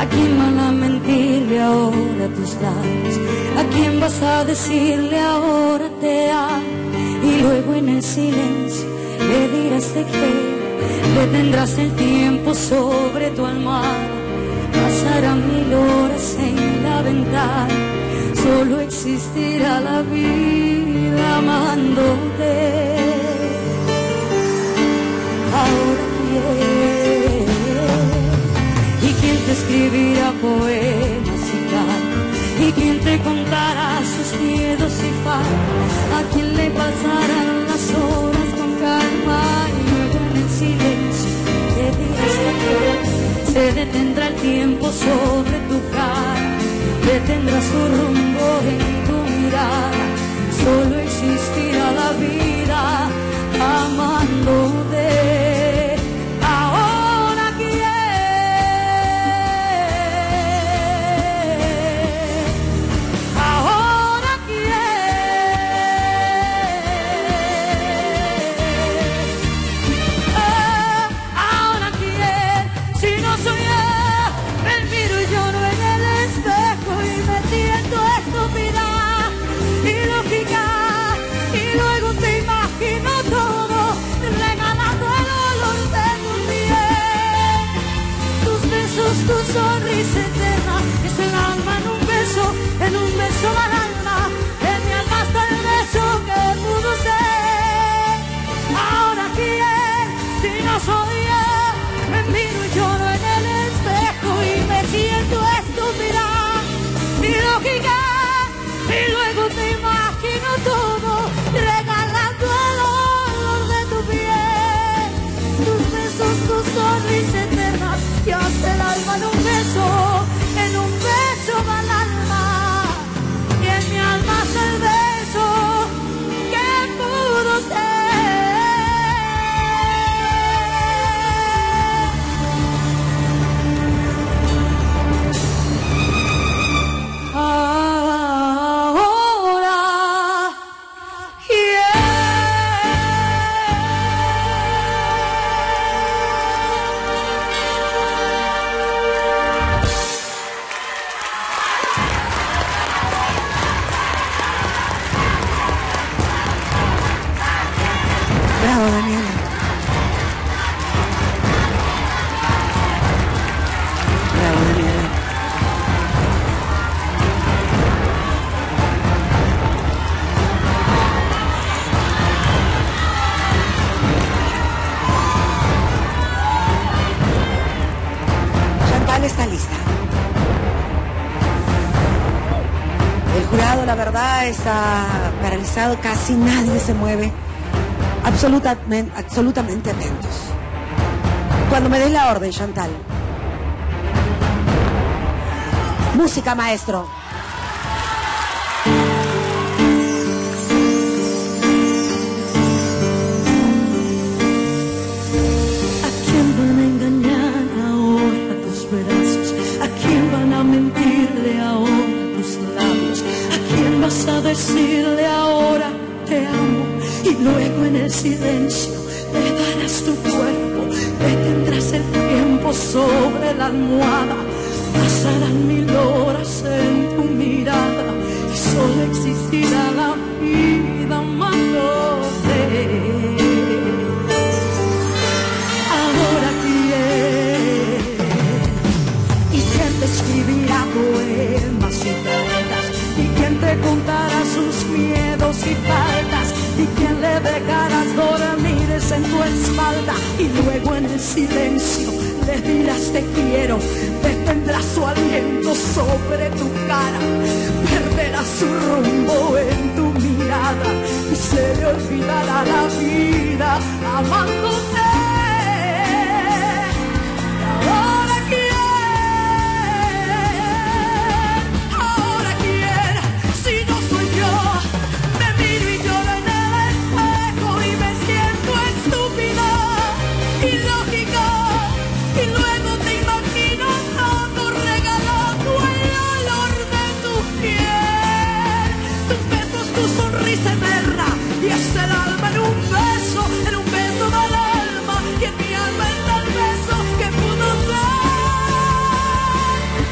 ¿A quién van a mentirle ahora tus labios? ¿A quién vas a decirle ahora te amo? Y luego en el silencio le dirás te quiero. Detendrás el tiempo sobre tu almohada. Pasarán 1000 horas en la ventana. Solo existirá la vida amándote. Ahora quién. ¿Y quién te escribirá poemas y cantos? ¿Y quién te contará sus miedos y faltas? ¿A quién le pasarán las horas con calma? Y luego en el silencio te dirás que se detendrá el tiempo sobre tu cara. Detendrá su rumbo en tu mirada. Solo existirá la vida amándote. Ahora quién, ahora quién, si no soy yo. Me miro y lloro en el espejo y me siento estúpida, ilógica, y luego te imagino todo, regalando el olor de tu piel, tus besos, tu sonrisa eterna, es el alma en un beso va el alma, en mi alma está el beso que pudo ser. Ahora quién, si no soy yo, me miro y lloro en el espejo y me siento estúpida, ilógica, y luego te imagino todo, regalando el olor de tu piel, tus besos, tu sonrisa eterna, y hasta el alma en un beso va el alma, y en mi alma está el beso que pudo ser. Bravo, Daniela. Bravo, Daniela. Chantal está lista. El jurado, la verdad, está paralizado, casi nadie se mueve. Absolutamente atentos. Cuando me des la orden, Chantal. Música, maestro. ¿A quién van a engañar ahora tus brazos? ¿A quién van a mentirle ahora tus labios? ¿A quién vas a decirle ahora te amo? Y luego en el silencio le darás tu cuerpo, detendrás el tiempo sobre la almohada. Pasarán 1000 horas en tu mirada y solo existirá la vida amándote. Ahora quién, y quién te escribirá poemas y cartas, y quién te contará sus miedos y faltas, y quién le dejarás dormir en tu espalda, y luego en el silencio le dirás te quiero, detendrás su aliento sobre tu cara, perderás su rumbo en tu mirada y se le olvidará la vida amándote. Eterna, y es el alma en un beso va el alma, y en mi alma está el beso que pudo ser.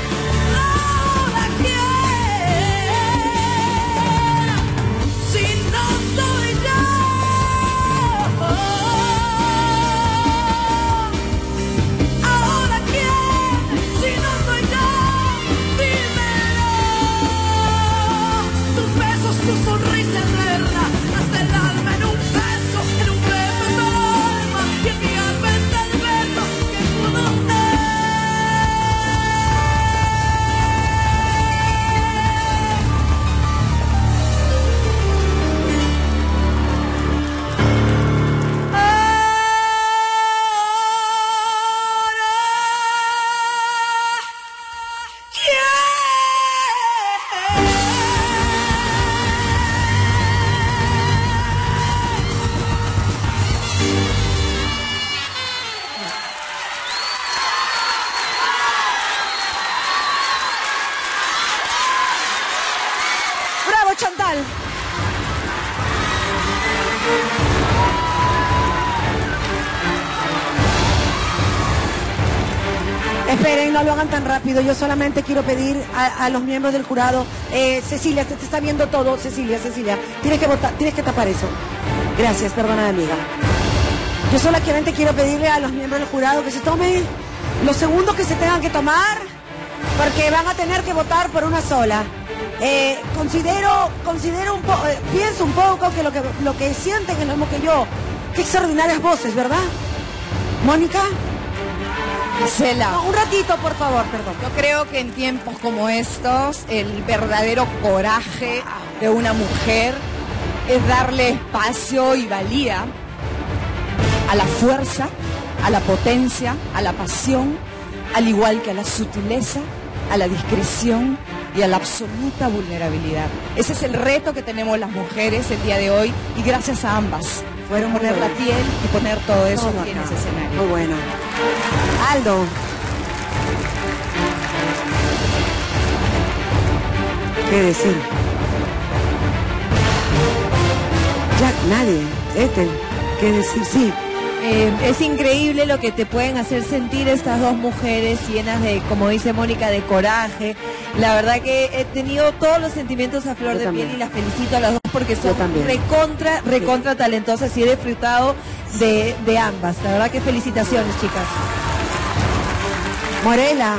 Esperen, no lo hagan tan rápido. Yo solamente quiero pedir a los miembros del jurado. Cecilia, te está viendo todo. Cecilia. Tienes que votar, tienes que tapar eso. Gracias, perdona, amiga. Yo solamente quiero pedirle a los miembros del jurado que se tomen los segundos que se tengan que tomar, porque van a tener que votar por una sola. Considero un poco, pienso un poco que lo que sienten es lo mismo que yo. Qué extraordinarias voces, ¿verdad? Mónica. Gisela. No, un ratito, por favor, perdón. Yo creo que en tiempos como estos, el verdadero coraje de una mujer es darle espacio y valía a la fuerza, a la potencia, a la pasión, al igual que a la sutileza, a la discreción y a la absoluta vulnerabilidad. Ese es el reto que tenemos las mujeres el día de hoy, y gracias a ambas fueron poner la piel y poner todo eso aquí en ese escenario. Muy bueno. Aldo. ¿Qué decir? Jack, nadie. ¿Qué decir? Sí. Es increíble lo que te pueden hacer sentir estas dos mujeres llenas de, como dice Mónica, de coraje. La verdad que he tenido todos los sentimientos a flor de piel y las felicito a las dos porque son recontra talentosas y he disfrutado de ambas. La verdad que felicitaciones, chicas. Morela.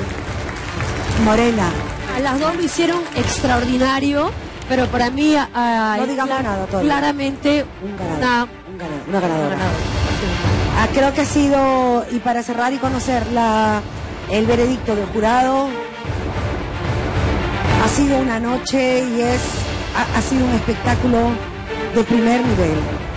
A las dos lo hicieron extraordinario, pero para mí no digamos nada todavía. Claramente una ganadora. Creo que ha sido, y para cerrar y conocer el veredicto del jurado, ha sido una noche y ha sido un espectáculo de primer nivel.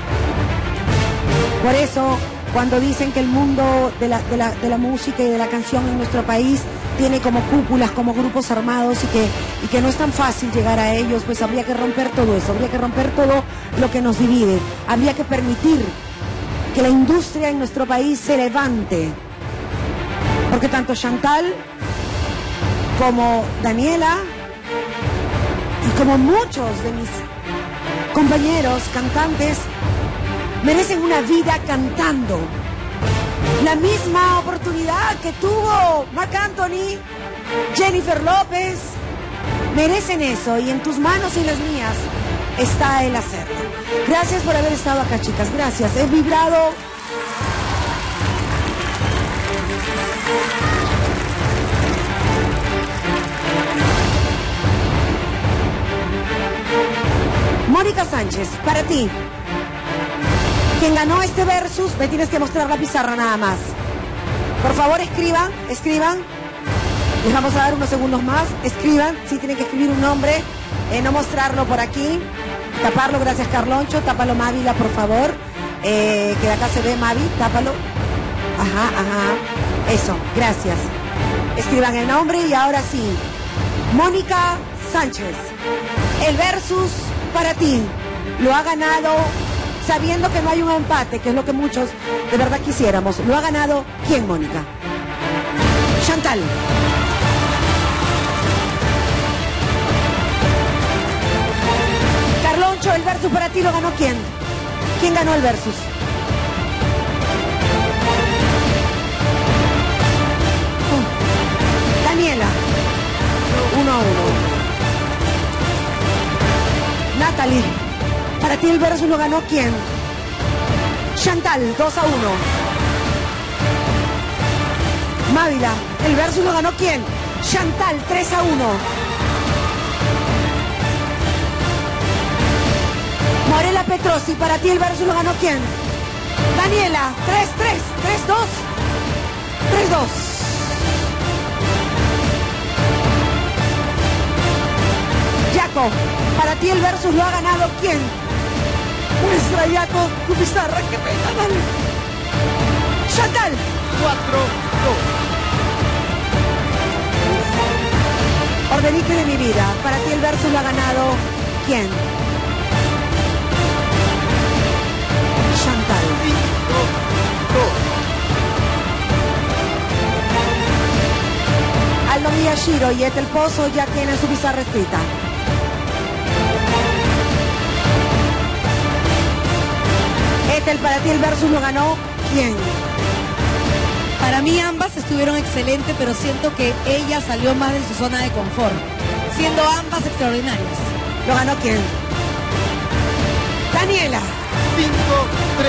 Por eso, cuando dicen que el mundo de la música y de la canción en nuestro país tiene como cúpulas, como grupos armados y que no es tan fácil llegar a ellos, pues habría que romper todo eso, habría que romper todo lo que nos divide, habría que permitir que la industria en nuestro país se levante, porque tanto Chantal como Daniela y como muchos de mis compañeros cantantes merecen una vida cantando, la misma oportunidad que tuvo Marc Anthony, Jennifer López. Merecen eso, y en tus manos y en las mías está el hacerlo. Gracias por haber estado acá, chicas. Gracias. He vibrado. Mónica Sánchez, para ti. Quien ganó este versus, me tienes que mostrar la pizarra nada más. Por favor, escriban. Les vamos a dar unos segundos más. Escriban, si tienen que escribir un nombre, no mostrarlo por aquí. Taparlo, gracias Carloncho. Tápalo, Mávila, por favor. Que de acá se ve, Mavi, tápalo. Ajá. Eso, gracias. Escriban el nombre y ahora sí. Mónica Sánchez, el versus para ti. Lo ha ganado sabiendo que no hay un empate, que es lo que muchos de verdad quisiéramos. Lo ha ganado, ¿quién, Mónica? Chantal. Carloncho, el versus para ti lo ganó ¿quién? ¿Quién ganó el versus? Daniela. 1-1. Natalie, para ti el versus lo ganó ¿quién? Chantal, 2-1. Mávila, el versus lo ganó ¿quién? Chantal, 3-1. Morela Petrosi, para ti el versus lo ganó ¿quién? Daniela, 3-3, 3-2, 3-2. Yaco, para ti el versus lo ha ganado ¿quién? Muestra, Yaco, tu pizarra, qué pena, dale. Chantal. 4-2. Ordenique de mi vida, para ti el versus lo ha ganado ¿quién? Chantal. 5-2. Aldo Miyashiro y Ethel Pozo ya tienen su pizarra escrita. Ethel, para ti el versus lo ganó ¿quién? Para mí ambas estuvieron excelentes, pero siento que ella salió más de su zona de confort, siendo ambas extraordinarias. ¿Lo ganó quién? Daniela. 5-3.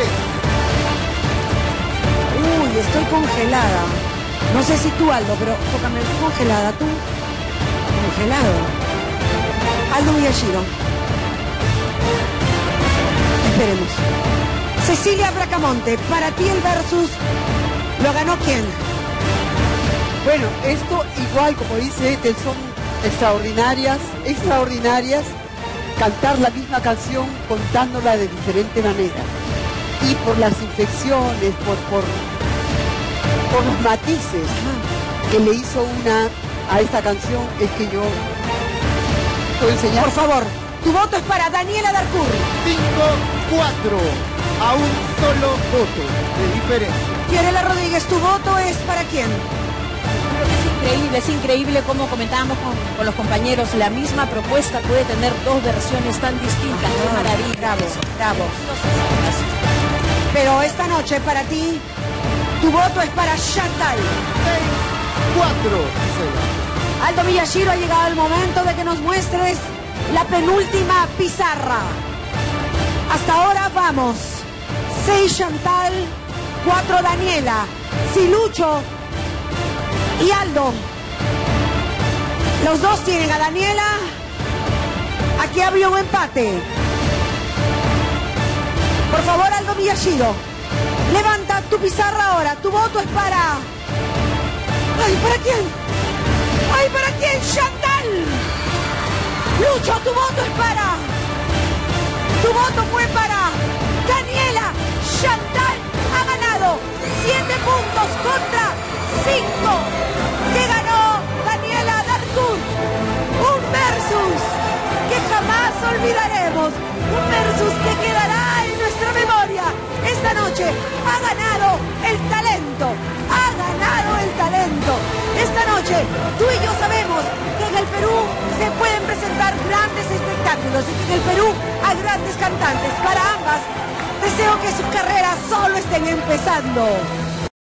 Uy, estoy congelada. No sé si tú, Aldo, pero tócame, estoy congelada. ¿Tú? Congelado. Aldo Miyashiro. Esperemos. Cecilia Bracamonte, para ti el versus, ¿lo ganó quién? Bueno, esto igual, como dice Ethel, son extraordinarias, cantar la misma canción contándola de diferente manera. Y por las inflexiones, por los matices que le hizo una a esta canción, es que yo puedo enseñar. Por favor, tu voto es para Daniela Darcourt. 5-4. A un solo voto de diferencia. Fiorella Rodríguez, tu voto es para quién? Creo que es increíble como comentábamos con los compañeros, la misma propuesta puede tener dos versiones tan distintas. ¡Qué maravilla! Bravo, bravo. Pero esta noche para ti, tu voto es para Chantal. 6-4. Aldo Miyashiro, ha llegado el momento de que nos muestres la penúltima pizarra. Hasta ahora vamos. 6 Chantal, 4 Daniela, si Lucho y Aldo. Los dos tienen a Daniela. Aquí había un empate. Por favor, Aldo Miyashiro, levanta tu pizarra ahora. Tu voto es para... ¡Ay, para quién! ¡Ay, para quién! ¡Chantal! Lucho, tu voto es para... Tu voto fue para Daniela. Chantal ha ganado 7 puntos contra 5. Que ganó Daniela Darcourt. Un versus que jamás olvidaremos. Un versus que quedará en nuestra memoria. Esta noche ha ganado el talento. Ha ganado el talento. Esta noche tú y yo sabemos que en el Perú se pueden presentar grandes espectáculos y que en el Perú hay grandes cantantes. Para ambas deseo que sus carreras solo estén empezando.